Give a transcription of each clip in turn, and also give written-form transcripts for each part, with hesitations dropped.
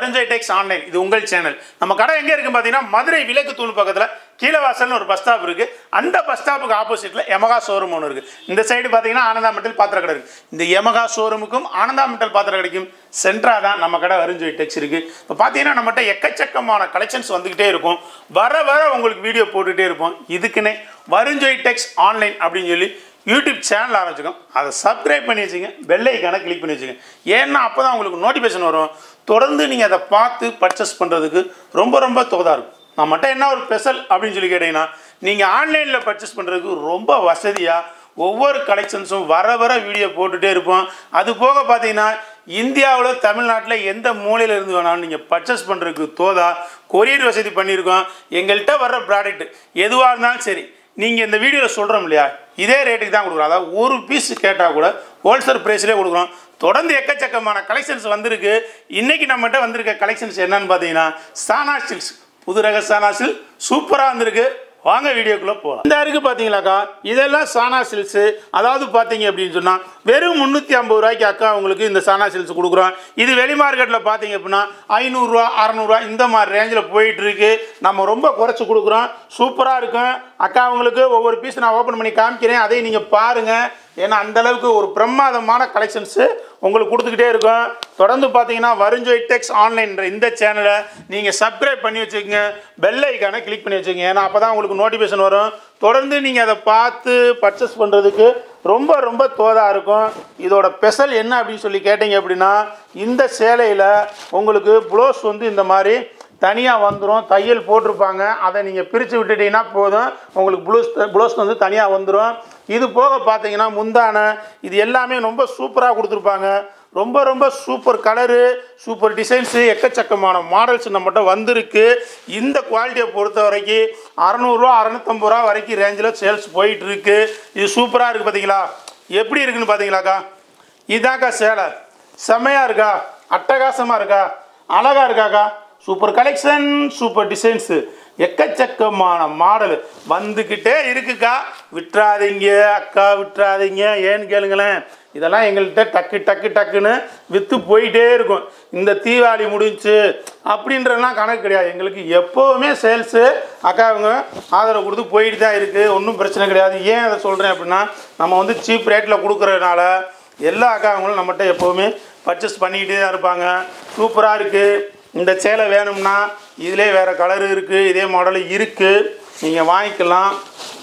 வருஞ்சை டெக்ஸ் online இது உங்கள் channel. நம்ம கடை எங்கே இருக்குன்னு பார்த்தீங்கன்னா மதுரை விலக்கு தூண் பக்கத்தில் கீழவாசல்னு ஒரு பஸ் ஸ்டாப் இருக்குது. அந்த பஸ் ஸ்டாப்புக்கு ஆப்போசிட்டில் யமகா ஷோரூம் ஒன்று இருக்குது. இந்த சைடு பார்த்தீங்கன்னா ஆனந்தா மெட்டல் பாத்திர கடை இருக்குது. இந்த யமகா ஷோரூமுக்கும் ஆனந்தா மெட்டல் பாத்திர கடைக்கும் சென்டராக தான் நம்ம கடை வருஞ்சை டெக்ஸ் இருக்குது. இப்போ பார்த்தீங்கன்னா நம்மகிட்ட எக்கச்சக்கமான கலெக்ஷன்ஸ் வந்துக்கிட்டே இருக்கும். வர வர உங்களுக்கு வீடியோ போட்டுகிட்டே இருப்போம். இதுக்குன்னே வருஞ்சை டெக்ஸ் ஆன்லைன் அப்படின்னு சொல்லி யூடியூப் சேனல் ஆரம்பிச்சுக்கோம். அதை சப்ஸ்கிரைப் பண்ணி வச்சுங்க, பெல் ஐக்கானை கிளிக் பண்ணி வச்சுங்க. ஏன்னா அப்போ தான் உங்களுக்கு நோட்டிஃபிகேஷன் வரும். தொடர்ந்து நீங்கள் அதை பார்த்து பர்ச்சேஸ் பண்ணுறதுக்கு ரொம்ப தோதாக இருக்கும். நம்மகிட்ட என்ன ஒரு ஸ்பெஷல் அப்படின்னு சொல்லி கேட்டிங்கன்னா, நீங்கள் ஆன்லைனில் பர்ச்சேஸ் பண்ணுறதுக்கு ரொம்ப வசதியாக ஒவ்வொரு கலெக்ஷன்ஸும் வர வர வீடியோ போட்டுகிட்டே இருப்போம். அது போக பார்த்தீங்கன்னா இந்தியாவில் தமிழ்நாட்டில் எந்த மூலையில் இருந்து வேணாலும் நீங்கள் பர்ச்சேஸ் பண்ணுறதுக்கு தோதா கொரியர் வசதி பண்ணியிருக்கோம். எங்கள்கிட்ட வர்ற ப்ராடக்ட் எதுவாக இருந்தாலும் சரி, நீங்கள் இந்த வீடியோவில் சொல்கிறோம் இல்லையா, இதே ரேட்டுக்கு தான் கொடுக்குறோம். அதாவது ஒரு பீஸ் கேட்டால் கூட ஹோல்சேல் ப்ரைஸ்லேயே கொடுக்குறோம். தொடர்ந்து எக்கச்சக்கமான கலெக்ஷன்ஸ் வந்திருக்கு. இன்றைக்கி நம்மகிட்ட வந்திருக்க கலெக்ஷன்ஸ் என்னன்னு பார்த்தீங்கன்னா சானா சில்க்ஸ், புது ரக சானா சில்க் சூப்பராக வந்திருக்கு. வாங்க வீடியோக்குள்ளே போகலாம். இந்த இருக்குது பார்த்தீங்களாக்கா, இதெல்லாம் சானா சில்க்ஸு. அதாவது பார்த்தீங்க அப்படின்னு சொன்னால் வெறும் 350 ரூபாய்க்கு அக்கா உங்களுக்கு இந்த சானா சில்க்ஸ் கொடுக்குறோம். இது வெளி மார்க்கெட்டில் பார்த்தீங்க அப்படின்னா 500 600 இந்த மாதிரி ரேஞ்சில் போயிட்டுருக்கு. நம்ம ரொம்ப குறைச்சி கொடுக்குறோம். சூப்பராக இருக்கும். அக்கா உங்களுக்கு ஒவ்வொரு பீஸ் நான் ஓப்பன் பண்ணி காமிக்கிறேன், அதையும் நீங்கள் பாருங்கள். ஏன்னா அந்தளவுக்கு ஒரு பிரமாதமான கலெக்ஷன்ஸு உங்களுக்கு கொடுத்துக்கிட்டே இருக்கும். தொடர்ந்து பார்த்தீங்கன்னா வருஞ்சை டெக்ஸ் ஆன்லைன்ற இந்த சேனலை நீங்கள் சப்ஸ்கிரைப் பண்ணி வச்சுக்கோங்க, பெல் ஐக்கானை கிளிக் பண்ணி வச்சுக்கோங்க. ஏன்னா அப்போ தான் உங்களுக்கு நோட்டிஃபிகேஷன் வரும். தொடர்ந்து நீங்கள் அதை பார்த்து பர்ச்சேஸ் பண்ணுறதுக்கு ரொம்ப தோதாக இருக்கும். இதோட ஸ்பெஷல் என்ன அப்படின்னு சொல்லி கேட்டிங்க அப்படின்னா, இந்த சேலையில் உங்களுக்கு ப்ளவுஸ் வந்து இந்த மாதிரி தனியாக வந்துடும். தையல் போட்டிருப்பாங்க. அதை நீங்கள் பிரித்து விட்டுட்டீங்கன்னா போதும், உங்களுக்கு ப்ளவுஸ் வந்து தனியாக வந்துடும். இது போக பார்த்தீங்கன்னா முந்தான இது எல்லாமே ரொம்ப சூப்பராக கொடுத்துருப்பாங்க. ரொம்ப சூப்பர் கலரு, சூப்பர் டிசைன்ஸு, எக்கச்சக்கமான மாடல்ஸ் நம்மகிட்ட வந்திருக்கு. இந்த குவாலிட்டியை பொறுத்த வரைக்கும் 600 650 ரூபா வரைக்கும் ரேஞ்சில் சேல்ஸ் போயிட்டுருக்கு. இது சூப்பராக இருக்குது. பார்த்தீங்களா எப்படி இருக்குன்னு பார்த்தீங்களாக்கா? இதாக்கா சேலை செம்மையாக இருக்கா, அட்டகாசமாக இருக்கா, அழகாக இருக்காக்கா. சூப்பர் கலெக்ஷன், சூப்பர் டிசைன்ஸு, எக்கச்சக்கமான மாடல் வந்துக்கிட்டே இருக்குக்கா. விட்டுறாதீங்க அக்கா, விட்டுறாதீங்க. ஏன்னு கேளுங்களேன், இதெல்லாம் எங்கள்கிட்ட டக்குன்னு விற்று போயிட்டே இருக்கும். இந்த தீபாவளி முடிஞ்சு அப்படின்றலாம் கணக்கு கிடையாது. எங்களுக்கு எப்போவுமே சேல்ஸு அக்காவுங்க ஆதரவு கொடுத்து போயிட்டு தான் இருக்குது. ஒன்றும் பிரச்சனை கிடையாது. ஏன் அதை சொல்கிறேன் அப்படின்னா, நம்ம வந்து சீப் ரேட்டில் கொடுக்குறதுனால எல்லா அக்காவங்களும் நம்மகிட்ட எப்போவுமே பர்ச்சேஸ் பண்ணிக்கிட்டே தான் இருப்பாங்க. சூப்பராக இருக்குது. இந்த சேலை வேணும்னா இதிலே வேறு கலரு இருக்குது, இதே மாடலு இருக்குது, நீங்கள் வாங்கிக்கலாம்.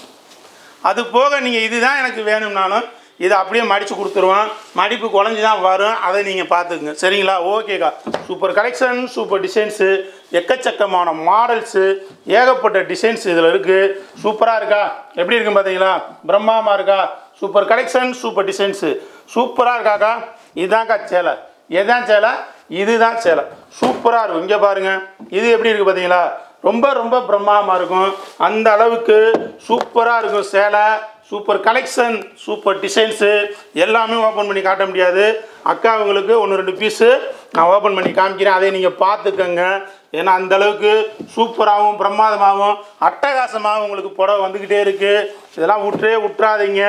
அது போக நீங்கள் இதுதான் எனக்கு வேணும்னாலும் இதை அப்படியே மடித்து கொடுத்துருவோம். மடிப்பு குறைஞ்சி தான் வரும், அதை நீங்கள் பார்த்துக்குங்க. சரிங்களா? ஓகேக்கா. சூப்பர் கலெக்ஷன், சூப்பர் டிசைன்ஸு, எக்கச்சக்கமான மாடல்ஸு, ஏகப்பட்ட டிசைன்ஸ் இதில் இருக்குது. சூப்பராக இருக்கா? எப்படி இருக்குன்னு பார்த்தீங்களா? பிரம்மாண்டமாக இருக்கா? சூப்பர் கலெக்ஷன், சூப்பர் டிசைன்ஸு, சூப்பராக இருக்காக்கா. இதுதான்க்கா சேலை. எதான் சேலை? இதுதான் சேலை. சூப்பராக இருக்கும். இங்கே பாருங்கள், இது எப்படி இருக்குது பார்த்தீங்களா? ரொம்ப பிரம்மாண்டமாக இருக்கும். அந்த அளவுக்கு சூப்பராக இருக்கும் சேலை. சூப்பர் கலெக்ஷன், சூப்பர் டிசைன்ஸு, எல்லாமே ஓப்பன் பண்ணி காட்ட முடியாது. அக்கா உங்களுக்கு 1-2 பீஸு நான் ஓப்பன் பண்ணி காமிக்கிறேன், அதை நீங்கள் பார்த்துக்கங்க. ஏன்னா அந்தளவுக்கு சூப்பராகவும் பிரமாதமாகவும் அட்டகாசமாகவும் உங்களுக்கு புடவை வந்துக்கிட்டே இருக்குது. இதெல்லாம் விட்டுறாதீங்க.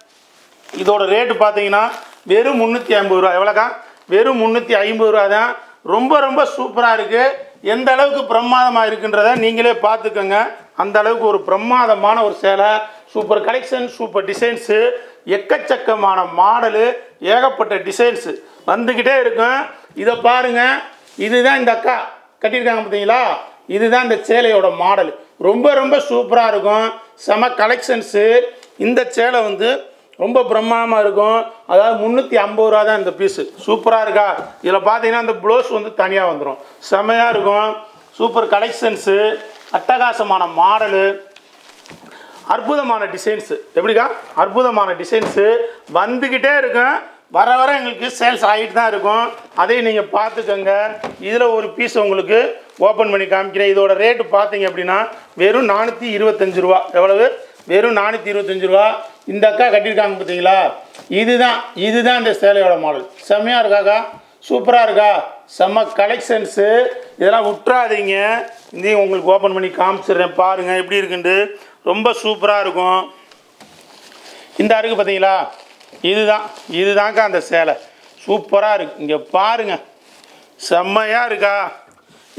இதோட ரேட்டு பார்த்தீங்கன்னா வெறும் 350 ரூபா. எவ்வளோக்கா? வெறும் 350 ரூபா தான். ரொம்ப சூப்பராக இருக்குது. எந்த அளவுக்கு பிரமாதமாக இருக்குன்றதை நீங்களே பார்த்துக்கோங்க. அந்த அளவுக்கு ஒரு பிரமாதமான ஒரு சேலை. சூப்பர் கலெக்ஷன், சூப்பர் டிசைன்ஸு, எக்கச்சக்கமான மாடலு, ஏகப்பட்ட டிசைன்ஸு வந்துக்கிட்டே இருக்கும். இதை பாருங்கள், இதுதான் இந்த அக்கா கட்டியிருக்காங்க பார்த்தீங்களா? இதுதான் இந்த சேலையோட மாடல். ரொம்ப சூப்பராக இருக்கும். செம கலெக்ஷன்ஸு. இந்த சேலை வந்து ரொம்ப பிரம்மாண்டமாக இருக்கும். அதாவது 350 ரூபா தான் இந்த பீஸு. சூப்பராக இருக்கா? இதில் பார்த்தீங்கன்னா இந்த ப்ளவுஸ் வந்து தனியாக வந்துடும். செம்மையாக இருக்கும். சூப்பர் கலெக்ஷன்ஸு, அட்டகாசமான மாடலு, அற்புதமான டிசைன்ஸு. எப்படிக்கா? அற்புதமான டிசைன்ஸு வந்துக்கிட்டே இருக்கும். வர எங்களுக்கு சேல்ஸ் ஆகிட்டு தான் இருக்கும். அதையும் நீங்கள் பார்த்துக்கோங்க. இதில் ஒரு பீஸ் உங்களுக்கு ஓப்பன் பண்ணி காமிக்கிறேன். இதோட ரேட்டு பார்த்தீங்க அப்படின்னா வெறும் 425 ரூபா. எவ்வளவு? வெறும் 425 ரூபா. இந்த அக்கா கட்டியிருக்காங்க பார்த்தீங்களா? இதுதான் இந்த சேலையோட மாடல். செம்மையாக இருக்காக்கா? சூப்பராக இருக்கா? செம்ம கலெக்ஷன்ஸு. இதெல்லாம் விட்டுறாதீங்க. இதையும் உங்களுக்கு ஓப்பன் பண்ணி காமிச்சிடுறேன், பாருங்கள் எப்படி இருக்குன்ட்டு. ரொம்ப சூப்பராக இருக்கும். இந்த இருக்குது பார்த்தீங்களா? இதுதான்க்கா அந்த சேலை. சூப்பராக இருக்குது. இங்கே பாருங்கள், செம்மையாக இருக்கா?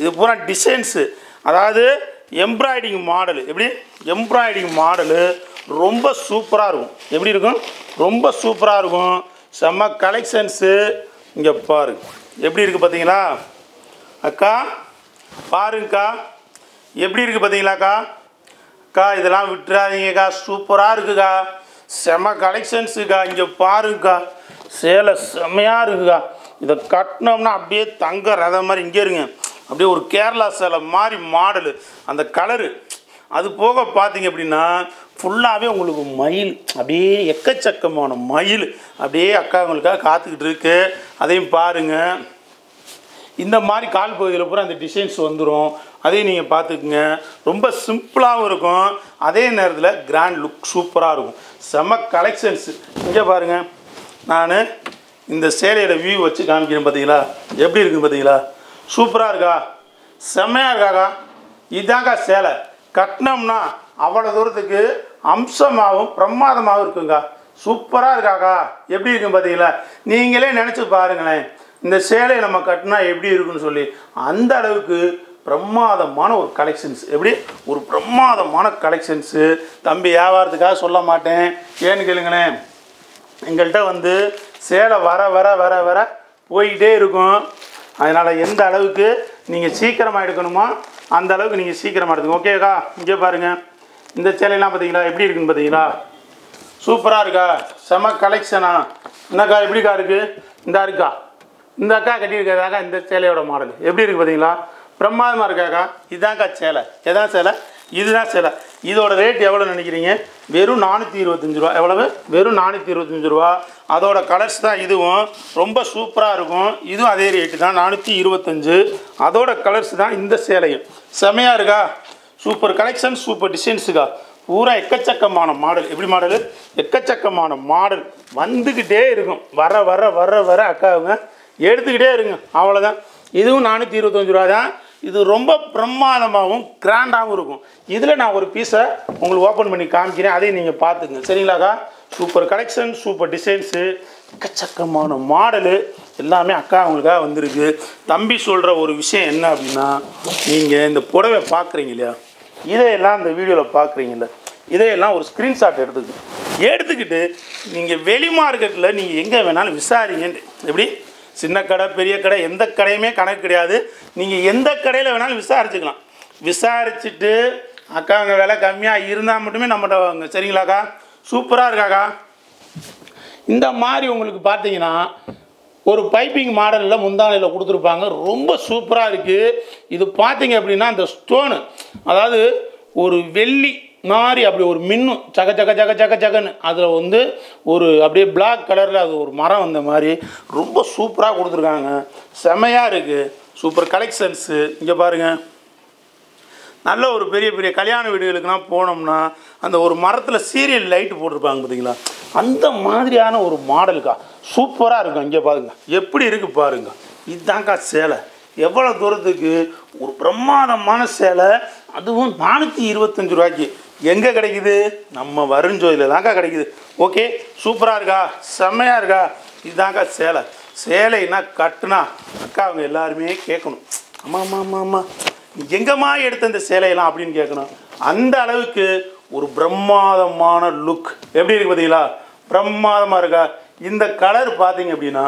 இது பூரா டிசைன்ஸு, அதாவது எம்ப்ராய்டிங் மாடல். எப்படி எம்ப்ராய்டிங் மாடலு ரொம்ப சூப்பராக இருக்கும். எப்படி இருக்கும்? ரொம்ப சூப்பராக இருக்கும். செம்ம கலெக்ஷன்ஸு. இங்கே பாருங்க எப்படி இருக்குது பார்த்தீங்களா அக்கா? பாருங்கக்கா எப்படி இருக்குது பார்த்தீங்களாக்கா? அக்கா இதெல்லாம் விட்டுறாதீங்கக்கா, சூப்பராக இருக்குக்கா, செம்ம கலெக்ஷன்ஸுக்கா. இங்கே பாருங்கக்கா, சேலை செம்மையாக இருக்குக்கா. இதை கட்டினோம்னா அப்படியே தங்க ரதம் மாதிரி. இங்கே இருங்க, அப்படியே ஒரு கேரளா சேலை மாதிரி மாடலு. அந்த கலரு அது போக பார்த்தீங்க அப்படின்னா ஃபுல்லாகவே உங்களுக்கு மயில், அப்படியே எக்கச்சக்கமான மயில் அப்படியே அக்கா உங்களுக்காக காத்துக்கிட்டு இருக்கு. அதையும் பாருங்கள். இந்த மாதிரி கால் பகுதியில் பூரா அந்த டிசைன்ஸ் வந்துடும். அதையும் நீங்கள் பார்த்துக்குங்க. ரொம்ப சிம்பிளாகவும் இருக்கும், அதே நேரத்தில் கிராண்ட் லுக் சூப்பராக இருக்கும். செம கலெக்ஷன்ஸு. இங்கே பாருங்கள், நான் இந்த சேலையோட வியூ வச்சு காமிக்கிறேன். பார்த்தீங்களா எப்படி இருக்குது? பார்த்தீங்களா சூப்பராக இருக்கா? செம்மையாக இருக்காக்கா? இதாக்கா சேலை. கட்டினோம்னா அவ்வளோ தூரத்துக்கு அம்சமாகவும் பிரமாதமாகவும் இருக்குங்க. சூப்பராக இருக்காக்கா? எப்படி இருக்குன்னு பார்த்தீங்களா? நீங்களே நினச்சி பாருங்களேன், இந்த சேலையை நம்ம கட்டினா எப்படி இருக்குன்னு சொல்லி. அந்த அளவுக்கு பிரமாதமான ஒரு கலெக்ஷன்ஸ். எப்படி ஒரு பிரமாதமான கலெக்ஷன்ஸு. தம்பி வியாபாரத்துக்காக சொல்ல மாட்டேன், ஏன்னு கேளுங்களேன், எங்கள்கிட்ட வந்து சேலை வர வர வர வர போய்கிட்டே இருக்கும். அதனால் எந்த அளவுக்கு நீங்கள் சீக்கிரமாக எடுக்கணுமோ அந்த அளவுக்கு நீங்கள் சீக்கிரமாக எடுத்துங்க. ஓகேக்கா? இங்கே பாருங்கள், இந்த சேலையெல்லாம் பார்த்தீங்களா எப்படி இருக்குன்னு பார்த்தீங்களா? சூப்பராக இருக்கா? செம கலெக்ஷனா? என்னக்கா எப்படிக்கா இருக்குது? இந்த இருக்கா, இந்த அக்கா கட்டியிருக்காக்கா இந்த சேலையோட மாடல் எப்படி இருக்குது பார்த்தீங்களா? பிரமாதமாக இருக்காக்கா? இதாக்கா சேலை. எதான் சேலை? இதுதான் சேலை. இதோட ரேட் எவ்வளோ நினைக்கிறீங்க? வெறும் 425 ரூபா. எவ்வளவு? வெறும் 425 ரூபா. அதோட கலர்ஸ் தான் இதுவும். ரொம்ப சூப்பராக இருக்கும். இதுவும் அதே ரேட்டு தான், 425. அதோட கலர்ஸ் தான் இந்த சேலையும். செமையாக இருக்கா? சூப்பர் கலெக்ஷன், சூப்பர் டிசைன்ஸுக்கா. பூரா எக்கச்சக்கமான மாடல். எப்படி மாடலு? எக்கச்சக்கமான மாடல் வந்துக்கிட்டே இருக்கும். வர வர வர வர அக்காவுங்க எடுத்துக்கிட்டே இருங்க. அவ்வளோதான். இதுவும் 425 ரூபா தான். இது ரொம்ப பிரமாதமாகவும் கிராண்டாகவும் இருக்கும். இதில் நான் ஒரு பீஸை உங்களுக்கு ஓப்பன் பண்ணி காமிக்கிறேன், அதையும் நீங்கள் பார்த்துக்குங்க. சரிங்களாக்கா? சூப்பர் கலெக்ஷன், சூப்பர் டிசைன்ஸு, எக்கச்சக்கமான மாடலு எல்லாமே அக்கா அவங்களுக்காக வந்திருக்கு. தம்பி சொல்கிற ஒரு விஷயம் என்ன அப்படின்னா, நீங்கள் இந்த புடவை பார்க்குறீங்க இல்லையா, இதையெல்லாம் இந்த வீடியோவில் பார்க்குறீங்கல்ல, இதையெல்லாம் ஒரு ஸ்க்ரீன்ஷாட் எடுத்துக்கிட்டு நீங்கள் வெளி மார்க்கெட்டில் நீங்கள் எங்கே வேணாலும் விசாரிங்கன்ட்டு. எப்படி? சின்ன கடை பெரிய கடை எந்த கடையுமே கணக்கு கிடையாது. நீங்கள் எந்த கடையில் வேணாலும் விசாரிச்சுக்கலாம். விசாரிச்சுட்டு அக்கா அங்கே விலை கம்மியாக இருந்தால் மட்டுமே நம்மகிட்ட வாங்க. சரிங்களாக்கா? சூப்பராக இருக்காக்கா? இந்த மாதிரி உங்களுக்கு பார்த்தீங்கன்னா ஒரு பைப்பிங் மாடலில் முந்தானையில் கொடுத்துருப்பாங்க. ரொம்ப சூப்பராக இருக்குது. இது பார்த்தீங்க அப்படின்னா அந்த ஸ்டோனு, அதாவது ஒரு வெள்ளி மாதிரி அப்படி ஒரு மின்னும் சக சக சக சக சகன்னு, அதில் வந்து ஒரு அப்படியே பிளாக் கலரில் அது ஒரு மரம் வந்த மாதிரி ரொம்ப சூப்பராக கொடுத்துருக்காங்க. செமையாக இருக்குது. Super collections. இங்கே பாருங்கள், நல்ல ஒரு பெரிய பெரிய கல்யாண வீடுகளுக்குலாம் போனோம்னா அந்த ஒரு மரத்தில் சீரியல் லைட்டு போட்டிருப்பாங்க பார்த்தீங்களா, அந்த மாதிரியான ஒரு மாடலுக்கா. சூப்பராக இருக்கும். இங்கே பாருங்க எப்படி இருக்குது பாருங்க. இதுதான்க்கா சேலை. எவ்வளோ தூரத்துக்கு ஒரு பிரமாதமான சேலை, அதுவும் 425 ரூபாய்க்கு. எங்கே கிடைக்குது? நம்ம வருஞ்சோதியில் தான்க்கா கிடைக்குது. ஓகே, சூப்பராக இருக்கா? செம்மையாக இருக்கா? இதுதான்க்கா சேலை. சேலைன்னா கட்டுனா அக்கா அவங்க எல்லாருமே கேட்கணும், ஆமாம் ஆமாம் ஆமாம் ஆமாம் எங்கம்மா எடுத்த இந்த சேலையெல்லாம் அப்படின்னு கேட்கணும். அந்த அளவுக்கு ஒரு பிரமாதமான லுக். எப்படி இருக்குது பார்த்தீங்களா? பிரமாதமாக இருக்கா? இந்த கலர் பார்த்தீங்க அப்படின்னா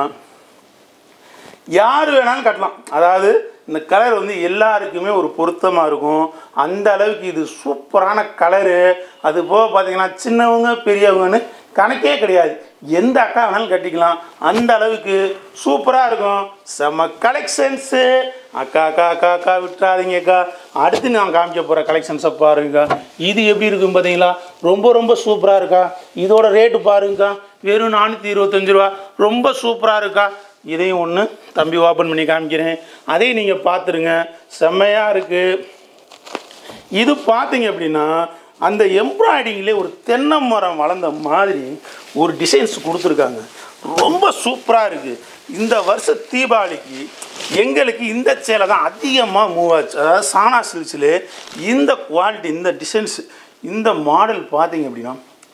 யார் வேணாலும் கட்டலாம். அதாவது இந்த கலர் வந்து எல்லாருக்குமே ஒரு பொருத்தமாக இருக்கும். அந்த அளவுக்கு இது சூப்பரான கலரு. அது போக பார்த்தீங்கன்னா சின்னவங்க பெரியவங்கன்னு கணக்கே கிடையாது, எந்த அக்கா வேணாலும் கட்டிக்கலாம். அந்த அளவுக்கு சூப்பராக இருக்கும். செம்ம கலெக்ஷன்ஸு. அக்கா அக்கா அக்கா அக்கா விட்டுறாதீங்க அக்கா. அடுத்து நான் காமிக்க போகிற கலெக்ஷன்ஸை பாருங்கக்கா. இது எப்படி இருக்கும் பார்த்தீங்களா? ரொம்ப ரொம்ப சூப்பராக இருக்கா. இதோட ரேட்டு பாருங்கக்கா, வெறும் 425 ரூபா. ரொம்ப சூப்பராக இருக்கா. இதையும் ஒன்று தம்பி ஓப்பன் பண்ணி காமிக்கிறேன், அதையும் நீங்கள் பார்த்துருங்க. செம்மையாக இருக்குது. இது பார்த்தீங்க அப்படின்னா அந்த எம்ப்ராய்டிங்லேயே ஒரு தென்னை மரம் வளர்ந்த மாதிரி ஒரு டிசைன்ஸ் கொடுத்துருக்காங்க. ரொம்ப சூப்பராக இருக்குது. இந்த வருஷ தீபாவளிக்கு எங்களுக்கு இந்த சேலை தான் அதிகமாக மூவ் ஆச்சு. அதாவது சானா சில்க்ஸில் இந்த குவாலிட்டி, இந்த டிசைன்ஸ், இந்த மாடல் பார்த்தீங்க அப்படின்னா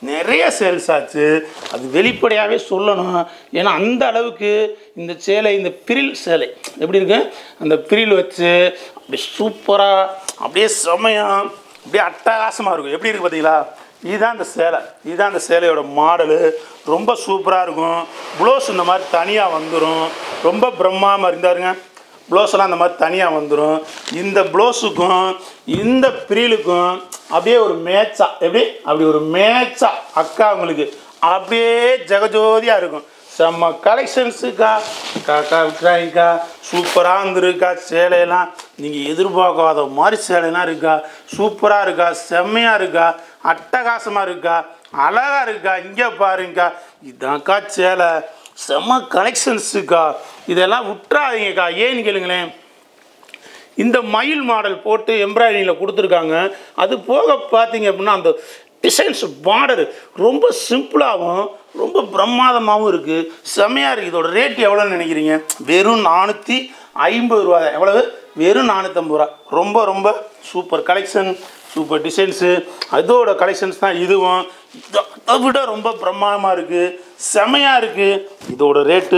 நிறைய சேல்ஸ் ஆச்சு. அது வெளிப்படையாகவே சொல்லணும். ஏன்னா அந்த அளவுக்கு இந்த சேலை, இந்த பிரில் சேலை எப்படி இருக்கு, அந்த பிரில் வச்சு அப்படியே சூப்பராக அப்படியே செமையாக அப்படியே அட்டகாசமாக இருக்கும். எப்படி இருக்குது பார்த்தீங்களா? இதுதான் அந்த சேலை, இதுதான் அந்த சேலையோட மாடலு. ரொம்ப சூப்பராக இருக்கும். ப்ளவுஸ் இந்த மாதிரி தனியாக வந்துடும். ரொம்ப பிரம்மாண்டமாக இருந்தாருங்க. ப்ளவுஸ்லாம் அந்த மாதிரி தனியாக வந்துடும். இந்த ப்ளவுஸுக்கும் இந்த ப்ரீலுக்கும் அப்படியே ஒரு மேட்சா, எப்படி அப்படி ஒரு மேட்சா அக்கா உங்களுக்கு அப்படியே ஜெகஜோதியாக இருக்கும். செம்ம கலெக்ஷன்ஸுக்கா காக்கா விட்டுறாங்கக்கா. சூப்பராக வந்துருக்கா சேலையெல்லாம். நீங்கள் எதிர்பார்க்காத மாதிரி சேலையெல்லாம் இருக்கா. சூப்பராக இருக்கா, செம்மையாக இருக்கா, அட்டகாசமாக இருக்கா, அழகாக இருக்கா. இங்கே பாருங்கக்கா, இதான்க்கா சேலை. செம்ம கலெக்ஷன்ஸுக்கா. இதெல்லாம் விட்டுறாதீங்கக்கா. ஏன்னு கேளுங்களேன், இந்த மயில் மாடல் போட்டு எம்ப்ராய்டரியில் கொடுத்துருக்காங்க. அது போக பார்த்தீங்க அப்படின்னா அந்த டிசைன்ஸ் பார்டர் ரொம்ப சிம்பிளாகவும் ரொம்ப பிரமாதமாகவும் இருக்குது. செம்மையாக இருக்குது. இதோட ரேட் எவ்வளோன்னு நினைக்கிறீங்க? வெறும் 450 ரூபா. எவ்வளவு? வெறும் 450 ரூபா. ரொம்ப ரொம்ப சூப்பர் கலெக்ஷன், சூப்பர் டிசைன்ஸு. அதோட கலெக்ஷன்ஸ் தான் இதுவும். இதை விட ரொம்ப பிரமாதமாக இருக்குது, செம்மையாக இருக்குது. இதோட ரேட்டு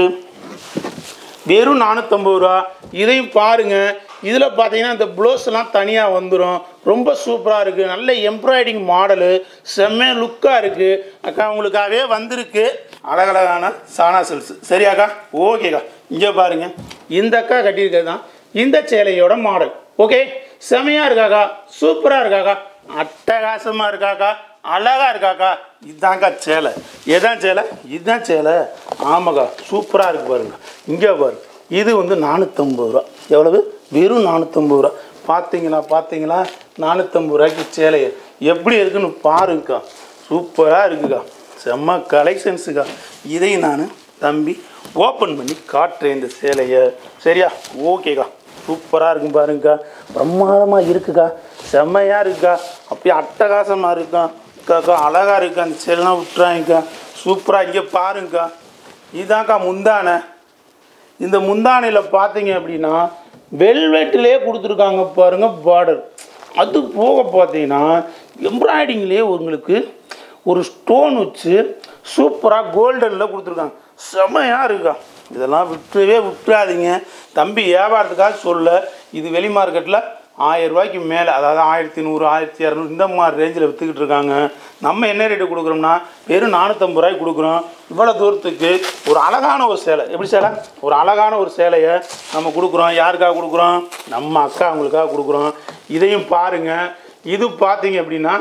வெறும் 450 ரூபா. இதையும் பாருங்கள். இதில் பார்த்தீங்கன்னா இந்த ப்ளவுஸ்லாம் தனியாக வந்துடும். ரொம்ப சூப்பராக இருக்குது. நல்ல எம்ப்ராய்டிங் மாடலு, செம்ம லுக்காக இருக்குது. அக்கா உங்களுக்காகவே வந்திருக்கு அழகழகான சானா சில்க்ஸ். சரியாக்கா? ஓகேக்கா. இங்கே பாருங்கள், இந்த அக்கா கட்டியிருக்கிறது தான் இந்த சேலையோட மாடல். ஓகே, செம்மையாக இருக்காக்கா, சூப்பராக இருக்காக்கா, அட்டகாசமாக இருக்காக்கா, அழகாக இருக்காக்கா. இதுதான்க்கா சேலை. எதான் சேலை? இதுதான் சேலை. ஆமாக்கா, சூப்பராக இருக்குது பாருங்க. இங்கே பாருங்க, இது வந்து 450 ரூபா. எவ்வளவு? வெறும் 450 ரூபா. பார்த்தீங்களா பார்த்தீங்களா? 450 ரூபாய்க்கு சேலையை எப்படி இருக்குன்னு பாருங்கக்கா. சூப்பராக இருக்குக்கா, செம்ம கலெக்ஷன்ஸுக்கா. இதையும் நான் தம்பி ஓப்பன் பண்ணி காட்டுறேன் இந்த சேலையை. சரியா? ஓகேக்கா. சூப்பராக இருக்கும் பாருங்கக்கா. பிரமாதமாக இருக்குக்கா, செம்மையாக இருக்குக்கா, அப்படியே அட்டகாசமாக இருக்கா அக்கா. அழகாக இருக்கா. அந்த சேலைலாம் விட்டுறாங்கக்கா. சூப்பராக. இங்கே பாருங்கக்கா, இதுதான்க்கா முந்தானை. இந்த முந்தானையில் பார்த்தீங்க அப்படின்னா வெல்வெட்டிலே கொடுத்துருக்காங்க பாருங்க பார்டர். அது போக பார்த்தீங்கன்னா எம்ப்ராய்டிங்லேயே உங்களுக்கு ஒரு ஸ்டோன் வச்சு சூப்பராக கோல்டனில் கொடுத்துருக்காங்க. செம்மையாக இருக்கா. இதெல்லாம் விட்டுறாதீங்க தம்பி. வியாபாரத்துக்காக சொல்ல, இது வெளி மார்க்கெட்டில் 1000 ரூபாய்க்கு மேலே, அதாவது 1100 1200 இந்த மாதிரி ரேஞ்சில் விற்றுக்கிட்டு இருக்காங்க. நம்ம என்ன ரேட்டு கொடுக்குறோம்னா வெறும் 450 ரூபாய்க்கு கொடுக்குறோம். இவ்வளோ தூரத்துக்கு ஒரு அழகான ஒரு சேலை. எப்படி சேலை? ஒரு அழகான ஒரு சேலையை நம்ம கொடுக்குறோம். யாருக்காக கொடுக்குறோம்? நம்ம அக்கா அவங்களுக்காக கொடுக்குறோம். இதையும் பாருங்கள். இது பார்த்தீங்க அப்படின்னா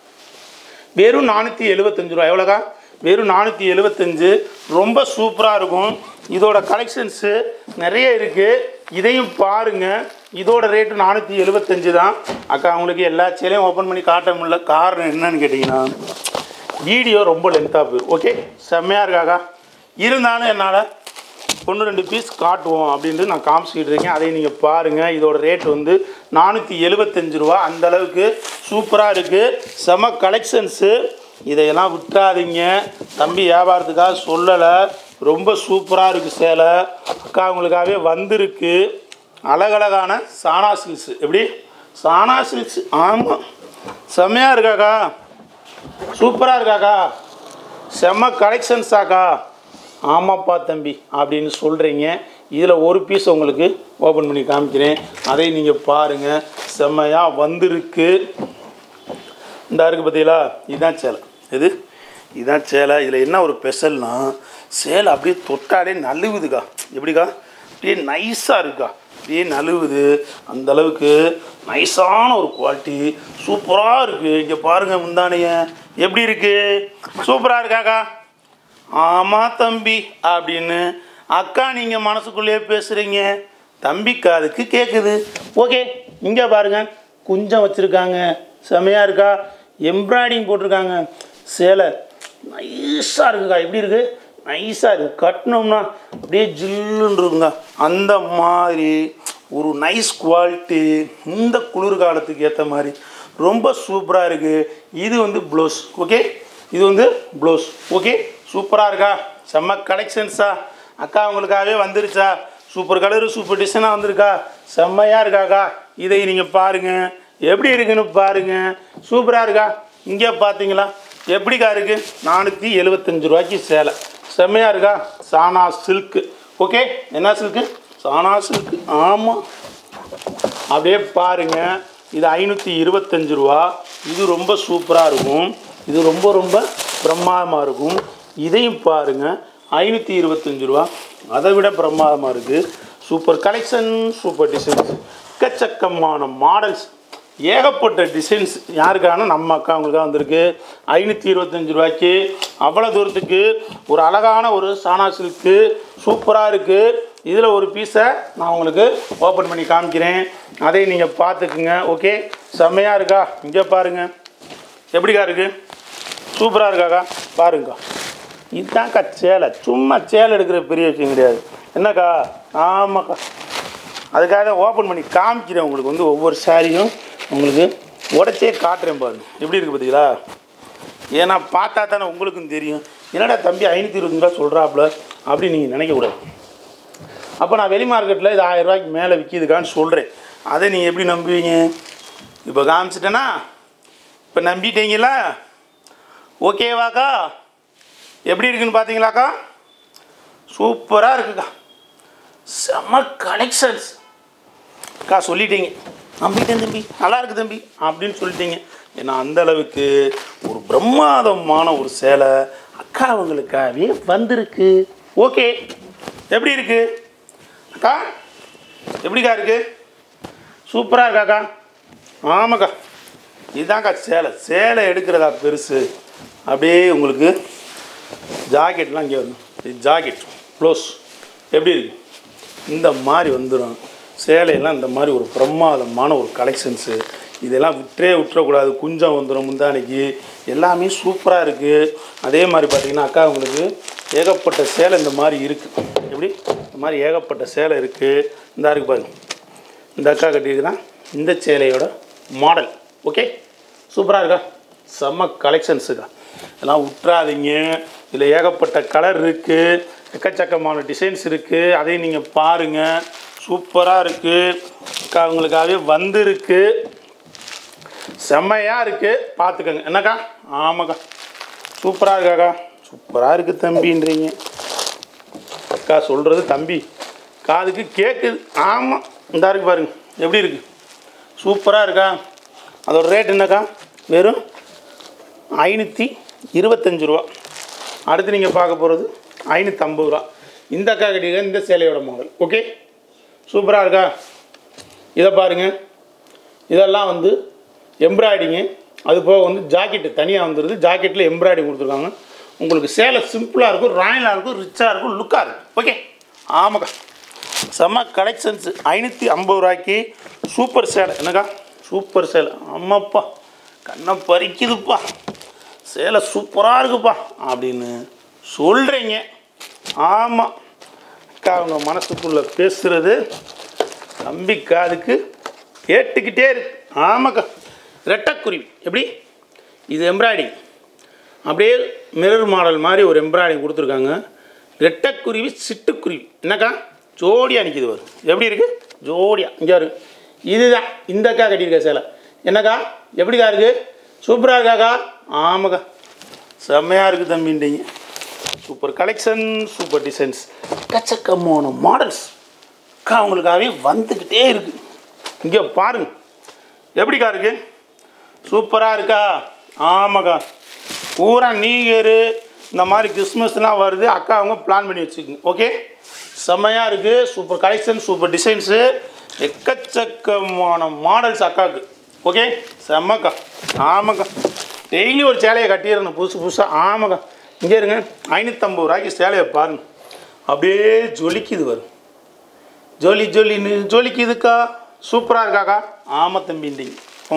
வெறும் 475 ரூபா. எவ்வளோக்கா? வெறும் 475. ரொம்ப சூப்பராக இருக்கும். இதோட கலெக்ஷன்ஸு நிறைய இருக்குது. இதையும் பாருங்கள். இதோட ரேட்டு 475 தான். அக்கா அவங்களுக்கு எல்லா சேலையும் ஓப்பன் பண்ணி காட்ட முடியல. காரணம் என்னன்னு கேட்டிங்கன்னா வீடியோ ரொம்ப லென்த்தாக போயிடும். ஓகே, செம்மையாக இருக்காக்கா. இருந்தாலும் என்னால் 1-2 பீஸ் காட்டுவோம் அப்படின்ட்டு நான் காமிச்சிக்கிட்டு இருக்கேன். அதையும் நீங்கள் பாருங்கள். இதோட ரேட் வந்து 475 ரூபா. அந்தளவுக்கு சூப்பராக இருக்குது. செம கலெக்ஷன்ஸு. இதையெல்லாம் விட்டுறாதீங்க தம்பி. வியாபாரத்துக்காக சொல்லலை. ரொம்ப சூப்பராக இருக்குது சேலை. அக்கா அவங்களுக்காகவே வந்திருக்கு அழகழகான சானா சில்க்ஸு. எப்படி? சானா சில்க்ஸ். ஆமாம், செம்மையாக இருக்காக்கா, சூப்பராக இருக்காக்கா, செம்ம கலெக்ஷன்ஸாக்கா. ஆமாப்பா தம்பி அப்படின்னு சொல்கிறீங்க. இதில் ஒரு பீஸ் உங்களுக்கு ஓப்பன் பண்ணி காமிக்கிறேன். அதை நீங்கள் பாருங்கள். செம்மையாக வந்திருக்கு. இந்த இருக்குது பார்த்தீங்களா? இதுதான் சேலை. இதுதான் சேலை. இதில் என்ன ஒரு ஸ்பெஷல்னா, சேலை அப்படியே தொட்டாலே நழுவுதுக்கா. எப்படிக்கா? அப்படியே நைஸாக இருக்கா, அப்படியே நழுவுது. அந்தளவுக்கு நைஸான ஒரு குவாலிட்டி. சூப்பராக இருக்குது. இங்கே பாருங்கள் முந்தானைய எப்படி இருக்குது. சூப்பராக இருக்காக்கா. ஆமாம் தம்பி அப்படின்னு அக்கா நீங்கள் மனசுக்குள்ளேயே பேசுகிறீங்க. தம்பிக்கா அதுக்கு கேட்குது. ஓகே, இங்கே பாருங்கள், குஞ்சம் வச்சுருக்காங்க. செமையாக இருக்கா. எம்ப்ராய்டிங் போட்டிருக்காங்க. சேலை நைஸாக இருக்குக்கா. எப்படி இருக்குது? நைஸாக இருக்குது. கட்டினோம்னா அப்படியே ஜில்லுன்னு இருக்குங்க. அந்த மாதிரி ஒரு நைஸ் குவாலிட்டி. இந்த குளிர் காலத்துக்கு ஏற்ற மாதிரி ரொம்ப சூப்பராக இருக்குது. இது வந்து ப்ளவுஸ். ஓகே, இது வந்து ப்ளவுஸ். ஓகே, சூப்பராக இருக்கா. செம்ம கலெக்ஷன்ஸா. அக்கா உங்களுக்காகவே வந்துருச்சா. சூப்பர் கலரு, சூப்பர் டிசைனாக வந்திருக்கா. செம்மையாக இருக்காக்கா. இதை நீங்கள் பாருங்கள் எப்படி இருக்குன்னு பாருங்கள். சூப்பராக இருக்கா. இங்கே பார்த்தீங்களா? எப்படிக்கா இருக்குது? 475 ரூபாய்க்கு சேலை செம்மையாக இருக்கா? சானா சில்க்கு. ஓகே, என்ன சில்க்கு? சானா சில்க்கு. ஆமாம், அப்படியே பாருங்கள். இது 525 ரூபா. இது ரொம்ப சூப்பராக இருக்கும். இது ரொம்ப ரொம்ப பிரமாதமாக இருக்கும். இதையும் பாருங்கள், 525 ரூபா. அதை விட பிரமாதமாக இருக்குது. சூப்பர் கலெக்ஷன், சூப்பர் டிசைன்ஸ், எக்கச்சக்கமான மாடல்ஸ், ஏகப்பட்ட டிசைன்ஸ். யாருக்கான நம்ம அக்காவங்களுக்காக வந்திருக்கு. 525 ரூபாய்க்கு அவ்வளோ தூரத்துக்கு ஒரு அழகான ஒரு சானா சில்க்கு சூப்பராக இருக்குது. இதில் ஒரு பீஸை நான் உங்களுக்கு ஓப்பன் பண்ணி காமிக்கிறேன், அதை நீங்கள் பார்த்துக்குங்க. ஓகே, செம்மையாக இருக்கா? இங்கே பாருங்கள், எப்படிக்கா இருக்குது? சூப்பராக இருக்காக்கா? பாருங்கக்கா, இதுதான்க்கா சேலை. சும்மா சேலை எடுக்கிற பெரிய விஷயம் கிடையாது. என்னக்கா? ஆமாக்கா, அதுக்காக ஓப்பன் பண்ணி காமிக்கிறேன் உங்களுக்கு. வந்து ஒவ்வொரு சாரியும் உங்களுக்கு உடச்சே காட்டுறேன் பாருங்க, எப்படி இருக்குது பார்த்தீங்களா? ஏன்னா பார்த்தா தானே உங்களுக்கும் தெரியும். என்னடா தம்பி 525 ரூபா சொல்கிறாப்புல அப்படின்னு நீங்கள் நினைக்கக்கூடாது. அப்போ நான் வெளி மார்க்கெட்டில் இது 1000 ரூபாய்க்கு மேலே விற்கிதுக்கான்னு சொல்கிறேன். அதை நீங்கள் எப்படி நம்புவீங்க? இப்போ காமிச்சிட்டேன்னா இப்போ நம்பிட்டீங்களா? ஓகேவாக்கா? எப்படி இருக்குன்னு பார்த்தீங்களாக்கா? சூப்பராக இருக்குக்கா, செம்ம கலெக்ஷன்ஸ் அக்கா. சொல்லிட்டீங்க, நம்பிட்டேன் தம்பி, நல்லா இருக்குது தம்பி அப்படின்னு சொல்லிட்டீங்க. ஏன்னா அந்த அளவுக்கு ஒரு பிரம்மாதமான ஒரு சேலை அக்கா அவங்களுக்காகவே வந்திருக்கு. ஓகே, எப்படி இருக்குது அக்கா? எப்படிக்கா இருக்குது? சூப்பராக இருக்காக்கா? ஆமாக்கா, இதுதான்க்கா சேலை. சேலை எடுக்கிறதா பெருசு. அப்படியே உங்களுக்கு ஜாக்கெட்லாம் இங்கே வரும். இது ஜாக்கெட் க்ளோஸ் எப்படி இருக்குது? இந்த மாதிரி வந்துடும். சேலையெல்லாம் இந்த மாதிரி ஒரு பிரமாதமான ஒரு கலெக்ஷன்ஸு. இதெல்லாம் விட்டுறக்கூடாது. குஞ்சம் வந்துடும் முந்தானைக்கு. எல்லாமே சூப்பராக இருக்குது. அதே மாதிரி பார்த்திங்கன்னா அக்கா உங்களுக்கு ஏகப்பட்ட சேலை இந்த மாதிரி இருக்குது. எப்படி? இந்த மாதிரி ஏகப்பட்ட சேலை இருக்குது. இந்த இருக்குது பாருங்கள், இந்த அக்கா கட்டியிருக்குன்னா இந்த சேலையோட மாடல். ஓகே, சூப்பராக இருக்கா? செம்ம கலெக்ஷன்ஸுக்கா. இதெல்லாம் விட்டுறாதீங்க. இதில் ஏகப்பட்ட கலர் இருக்குது, எக்கச்சக்கமான டிசைன்ஸ் இருக்குது. அதையும் நீங்கள் பாருங்கள். சூப்பராக இருக்குது அக்கா, அவங்களுக்காகவே வந்திருக்கு. செம்மையாக இருக்குது, பார்த்துக்கோங்க. என்னக்கா? ஆமாக்கா, சூப்பராக இருக்காக்கா? சூப்பராக இருக்குது தம்பின்றீங்க. அக்கா சொல்கிறது தம்பி காதுக்கு கேட்குது. ஆமாம், இந்த இருக்குது பாருங்கள், எப்படி இருக்குது? சூப்பராக இருக்கா? அதோட ரேட் என்னக்கா? வெறும் 525 ரூபா. அடுத்து நீங்கள் பார்க்க போகிறது 550 ரூபா. இந்த அக்கா கட்டிக்க இந்த சேலையோட மாடல். ஓகே, சூப்பராக இருக்கா? இதை பாருங்கள், இதெல்லாம் வந்து எம்ப்ராய்டிங்கு. அது போக வந்து ஜாக்கெட்டு தனியாக வந்துடுது. ஜாக்கெட்டில் எம்ப்ராய்டிங் கொடுத்துருக்காங்க. உங்களுக்கு சேலை சிம்பிளாக இருக்கும், ராயலாக இருக்கும், ரிச்சாக இருக்கும், லுக்காக இருக்கும். ஓகே, ஆமாக்கா, செம்ம கலெக்ஷன்ஸு. 550 ரூபாய்க்கு சூப்பர் சேலை. என்னக்கா? சூப்பர் சேலை. ஆமாப்பா, கண்ணை பறிக்குதுப்பா, சேலை சூப்பராக இருக்குப்பா அப்படின்னு சொல்கிறீங்க. ஆமாம் அக்கா, அவங்க மனசுக்குள்ளே பேசுகிறது தம்பி காதுக்கு கேட்டுக்கிட்டே இருக்கு. ஆமாக்கா, ரெட்டைக்குருவி. எப்படி? இது எம்ப்ராய்டிங், அப்படியே மிரர் மாடல் மாதிரி ஒரு எம்ப்ராய்டிங் கொடுத்துருக்காங்க. ரெட்டைக்குருவி, சிட்டுக்குருவி. என்னக்கா? ஜோடியாக நிற்கிது வரும். எப்படி இருக்குது? ஜோடியாக. இங்கே வரும். இதுதான் இந்த அக்கா கட்டியிருக்க சேலை. என்னக்கா? எப்படிக்கா இருக்குது? சூப்பராக இருக்காக்கா? ஆமாக்கா, செம்மையாக இருக்குது தம்பின்றீங்க. சூப்பர் கலெக்ஷன், சூப்பர் டிசைன்ஸ், எக்கச்சக்கமான மாடல்ஸ் அக்கா அவங்களுக்காகவே வந்துக்கிட்டே இருக்குது. இங்கே பாருங்கள், எப்படிக்கா இருக்குது? சூப்பராக இருக்கா? ஆமாக்கா, பூரா நியூ இயரு இந்த மாதிரி கிறிஸ்மஸ்லாம் வருது. அக்கா அவங்க பிளான் பண்ணி வச்சுக்கோங்க. ஓகே, செம்மையாக இருக்குது. சூப்பர் கலெக்ஷன், சூப்பர் டிசைன்ஸு, எக்கச்சக்கமான மாடல்ஸ் அக்காவுக்கு. ஓகே, செம்மக்கா. ஆமாக்கா, டெய்லி ஒரு சேலையை கட்டிடணும் புதுசு புதுசாக. ஆமாக்கா, இங்கே இருங்க, 550 ரூபாய்க்கு சேலையை பாருங்கள், அப்படியே ஜொலிக்குது வரும். ஜொலின்னு ஜொலிக்குதுக்கா. சூப்பராக இருக்காக்கா? ஆமாம் தம்பிண்டிங்க.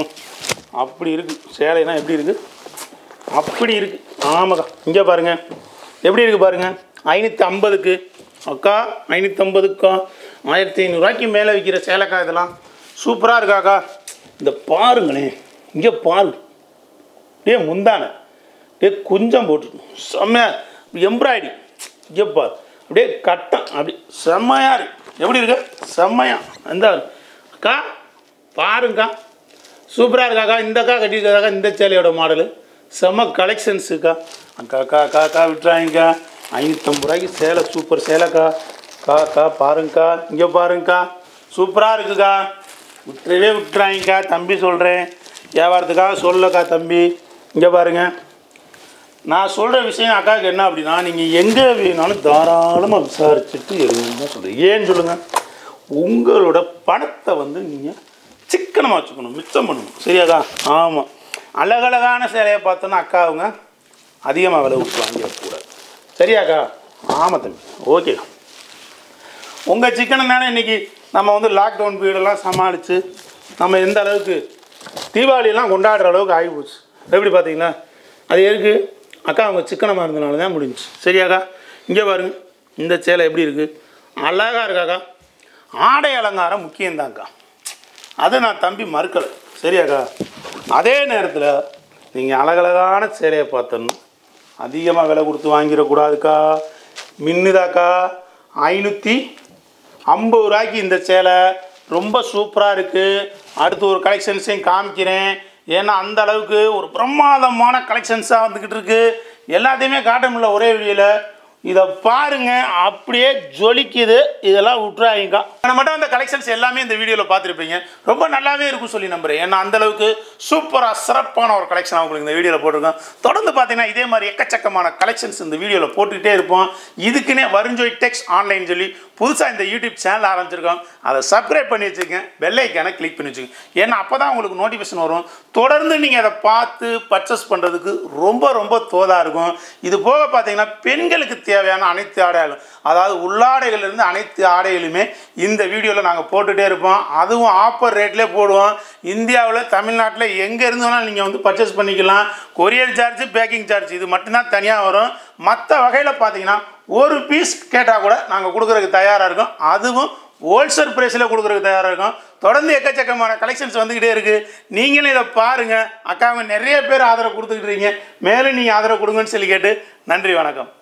அப்படி இருக்குது சேலைனா. எப்படி இருக்குது? அப்படி இருக்குது. ஆமாக்கா, இங்கே பாருங்கள், எப்படி இருக்குது பாருங்கள். 550க்கு அக்கா, 550க்கா, 1500 ரூபாய்க்கு மேலே விற்கிற சேலைக்கா இதெல்லாம். சூப்பராக இருக்காக்கா. இந்த பாருங்களேன், இங்கே பாருங்க, அப்படியே முந்தானை அப்படியே கொஞ்சம் போட்டுருக்கணும். செம்மையாக எம்ப்ராய்டி. இங்கே பாரு, அப்படியே கட்டம், அப்படி செம்மையாக இருக்கு. எப்படி இருக்கு? செம்மையாக இந்த அக்கா பாருங்கக்கா, சூப்பராக இருக்காக்கா. இந்த அக்கா கட்டியிருக்காக்கா இந்த சேலையோட மாடலு செம்ம கலெக்ஷன்ஸுக்கா. அக்கா அக்கா அக்கா அக்கா விட்டுறாங்கக்கா. 550 ரூபாய்க்கு சேலை, சூப்பர் சேலைக்கா. அக்கா பாருங்கக்கா, இங்கே பாருங்கக்கா, சூப்பராக இருக்குக்கா. விட்டுறாங்கக்கா. தம்பி சொல்கிறேன், வியாபாரத்துக்காக சொல்லக்கா தம்பி. இங்கே பாருங்கள், நான் சொல்கிற விஷயம் அக்காவுக்கு என்ன அப்படின்னா, நீங்கள் எங்கே வேணாலும் தாராளமாக விசாரிச்சுட்டு எடுங்கன்னு தான் சொல்கிறேன். ஏன்னு சொல்லுங்கள், உங்களோட பணத்தை வந்து நீங்கள் சிக்கனமாக வச்சுக்கணும், மிச்சம் பண்ணணும். சரியாக்கா? ஆமாம். அழகழகான சேலையை பார்த்தோன்னா அக்காவுங்க அதிகமாக விலை விட்டு வாங்கிடக்கூடாது. சரியாக்கா? ஆமாம் தம்பி. ஓகேக்கா. உங்கள் சிக்கனனால இன்றைக்கி நம்ம வந்து லாக்டவுன் பீரியடெல்லாம் சமாளித்து நம்ம எந்த அளவுக்கு தீபாவளியெல்லாம் கொண்டாடுற அளவுக்கு ஆகிப்போச்சு. எப்படி பார்த்தீங்களா? அது எதுக்கு? அக்கா அவங்க சிக்கனமாக இருந்தனால தான் முடிஞ்சிச்சு. சரியாக்கா? இங்கே பாருங்கள், இந்த சேலை எப்படி இருக்குது, அழகாக இருக்காக்கா. ஆடை அலங்காரம் முக்கியம்தான்க்கா, அதை நான் தம்பி மறுக்கலை. சரியாக்கா? அதே நேரத்தில் நீங்கள் அழகழகான சேலையை பார்த்தோன்னு அதிகமாக விலை கொடுத்து வாங்கிடக்கூடாதுக்கா. மின்னுதாக்கா. 550 ரூபாய்க்கு இந்த சேலை ரொம்ப சூப்பராக இருக்குது. அடுத்து ஒரு கலெக்ஷன்ஸையும் காமிக்கிறேன். ஏன்னா அந்த அளவுக்கு ஒரு பிரமாதமான கலெக்ஷன்ஸாக வந்துக்கிட்டு இருக்குது. எல்லாத்தையுமே காட்ட முடியல ஒரே வீடியோவில். இதை பாருங்கள், அப்படியே ஜொலிக்குது. இதெல்லாம் விட்டுறாங்கக்கா. நம்ம மட்டும் அந்த கலெக்ஷன்ஸ் எல்லாமே இந்த வீடியோவில் பார்த்துருப்பீங்க. ரொம்ப நல்லாவே இருக்கும் சொல்லி நம்புகிறேன். ஏன்னா அந்தளவுக்கு சூப்பராக சிறப்பான ஒரு கலெக்ஷன் உங்களுக்கு இந்த வீடியோவில் போட்டிருக்கோம். தொடர்ந்து பார்த்தீங்கன்னா இதே மாதிரி எக்கச்சக்கமான கலெக்ஷன்ஸ் இந்த வீடியோவில் போட்டுக்கிட்டே இருப்போம். இதுக்குன்னே வருஞ்சோய் டெக்ஸ் ஆன்லைன் சொல்லி புதுசாக இந்த யூடியூப் சேனல் ஆரம்பிச்சிருக்கோம். அதை சப்ஸ்கிரைப் பண்ணி வச்சுக்கோங்க, பெல் ஐக்கானை கிளிக் பண்ணி வச்சுக்கோங்க. ஏன்னா அப்போ தான் உங்களுக்கு நோட்டிஃபிகேஷன் வரும். தொடர்ந்து நீங்கள் அதை பார்த்து பர்ச்சேஸ் பண்ணுறதுக்கு ரொம்ப ரொம்ப தோதாக இருக்கும். இது போக பார்த்தீங்கன்னா பெண்களுக்கு தேவையான அனைத்து ஆடைகளும், அதாவது உள்ளாடைகளிலிருந்து அனைத்து ஆடைகளுமே இந்த வீடியோவில் நாங்கள் போட்டுகிட்டே இருப்போம். அதுவும் ஆஃபர் ரேட்லேயே போடுவோம். இந்தியாவில், தமிழ்நாட்டில் எங்கே இருந்து வேணாலும் நீங்கள் வந்து பர்ச்சேஸ் பண்ணிக்கலாம். கொரியர் சார்ஜ், பேக்கிங் சார்ஜ் இது மட்டும்தான் தனியாக வரும். மற்ற வகையில் பார்த்தீங்கன்னா ஒரு பீஸ் கேட்டால் கூட நாங்கள் கொடுக்குறதுக்கு தயாராக இருக்கோம். அதுவும் ஹோல்சேல் ப்ரைஸில் கொடுக்குறதுக்கு தயாராக இருக்கும். தொடர்ந்து எக்கச்சக்கமான கலெக்ஷன்ஸ் வந்துக்கிட்டே இருக்குது. நீங்களும் இதை பாருங்கள். அக்காவுங்க நிறைய பேர் ஆதரவு கொடுத்துக்கிட்டு இருக்கீங்க. மேலும் நீங்கள் ஆதரவு கொடுங்கன்னு சொல்லி கேட்டு நன்றி, வணக்கம்.